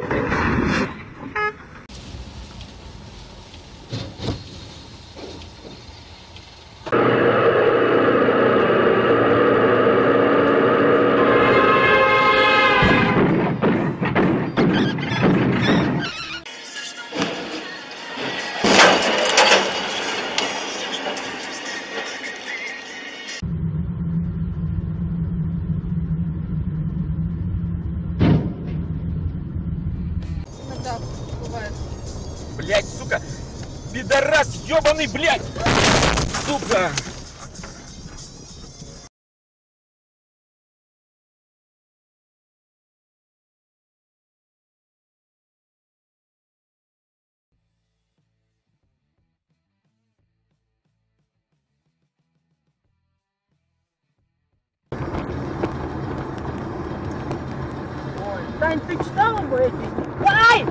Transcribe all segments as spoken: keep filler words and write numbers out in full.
Блять, сука! Пидорас ебаный, блять! Сука! Тань, ты читала мои песни? Ай!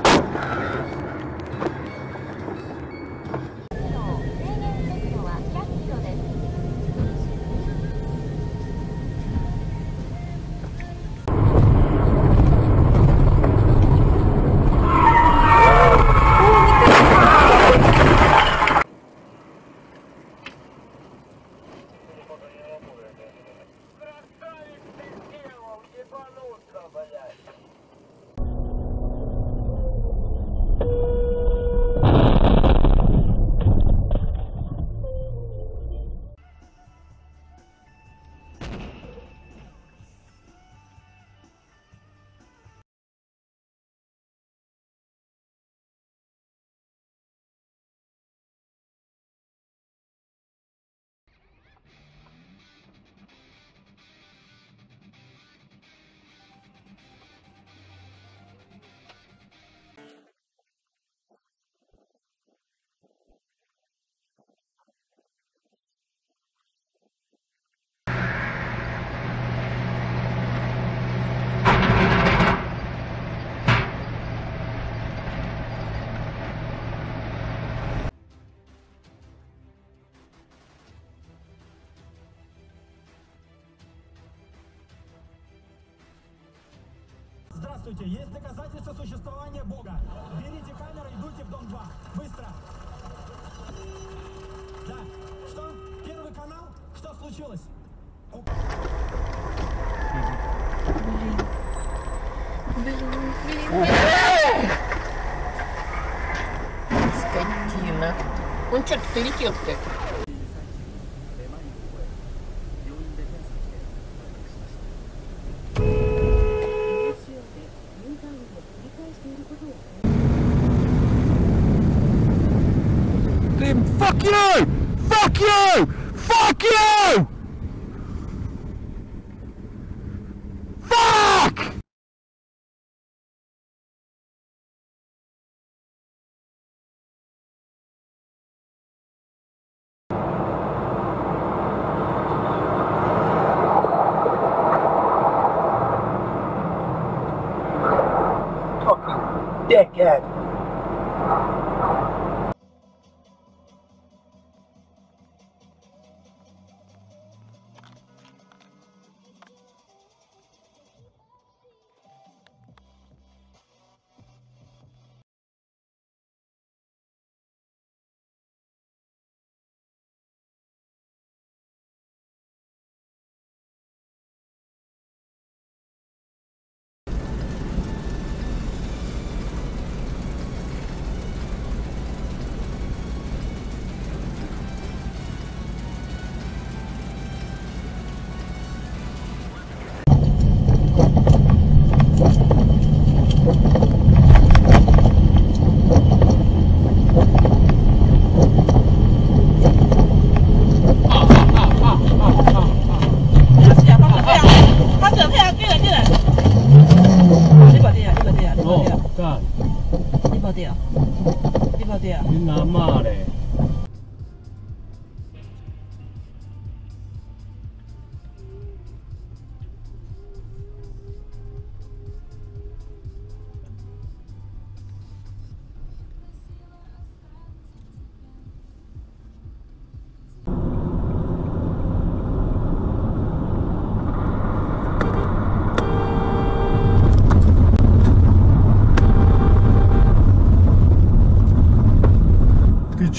Здравствуйте, есть доказательства существования Бога. Берите камеру, идите в дом два. Быстро. Да. Что? Первый канал? Что случилось? Блин. Блин, блин. Скотина. Он что-то полетел-то. Fuck you! Fuck you! Fuck you! Fuck! Fucking dickhead.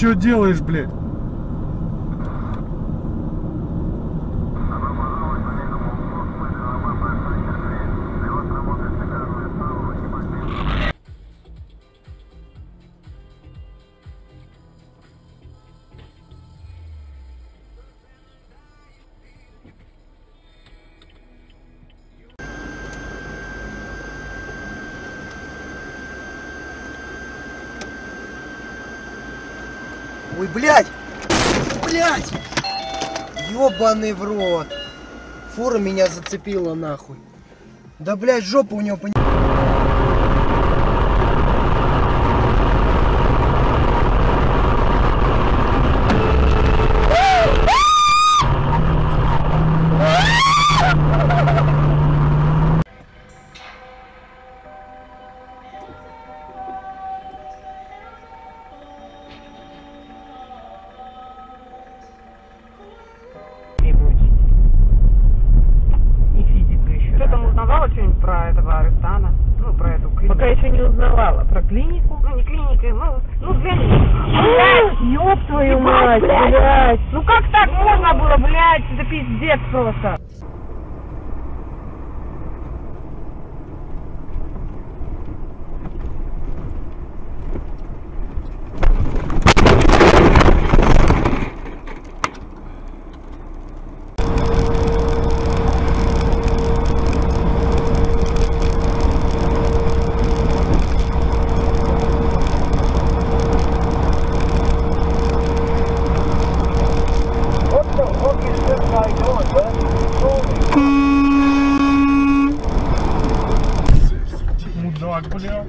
что делаешь, блядь? Ой, блядь! Блядь! Ёбаный в рот! Фура меня зацепила нахуй. Да, блядь, жопа у него пони... Что там узнавала что-нибудь про этого Арестана? Ну, про эту клинику? Пока еще не узнавала. Про клинику? Ну, не клиника, ну, ну, взгляни. Блядь! Ёб твою мать, блядь! блядь! Ну как так можно было, блядь? Это пиздец просто. Мудак, бля.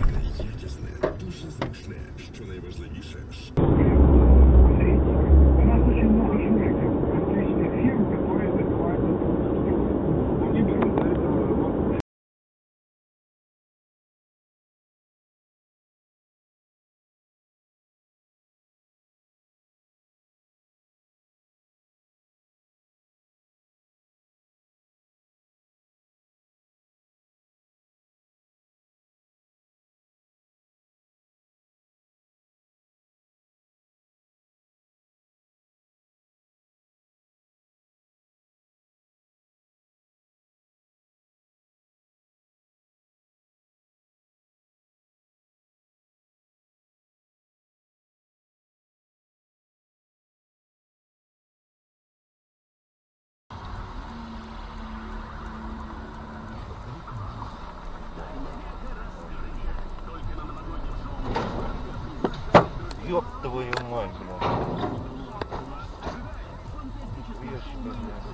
Ёб твою мать, блядь. Нихуя себе, блядь.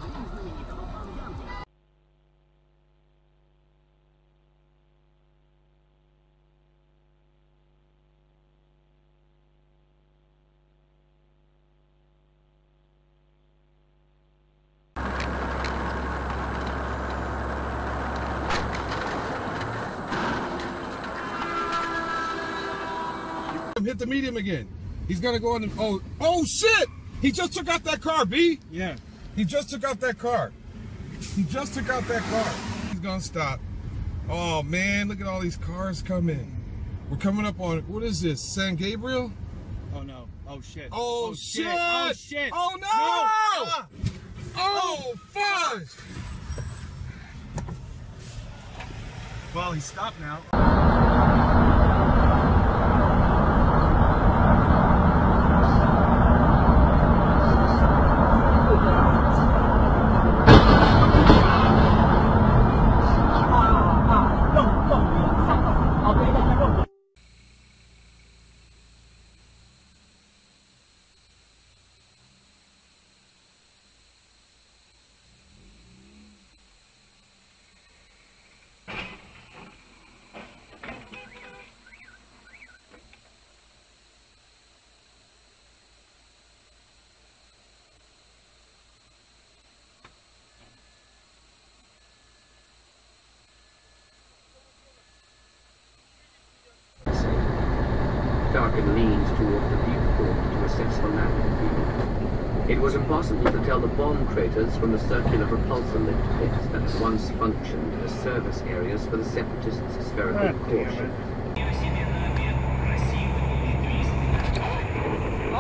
Hit the medium again. He's gonna go on. The, oh, oh shit! He just took out that car, B. Yeah. He just took out that car. He just took out that car. He's gonna stop. Oh man, look at all these cars coming. We're coming up on, what is this? San Gabriel? Oh no. Oh shit. Oh, Oh, shit. shit. Oh, shit. Oh no! No. Ah. Oh fudge! Well, he stopped now. Tarkin leaned toward the viewport to assess the landing field. It was impossible to tell the bomb craters from the circular propulsor lift pits that had once functioned as service areas for the Separatists' spherical core ship.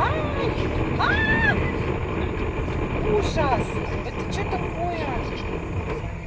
ужас! Это что такое?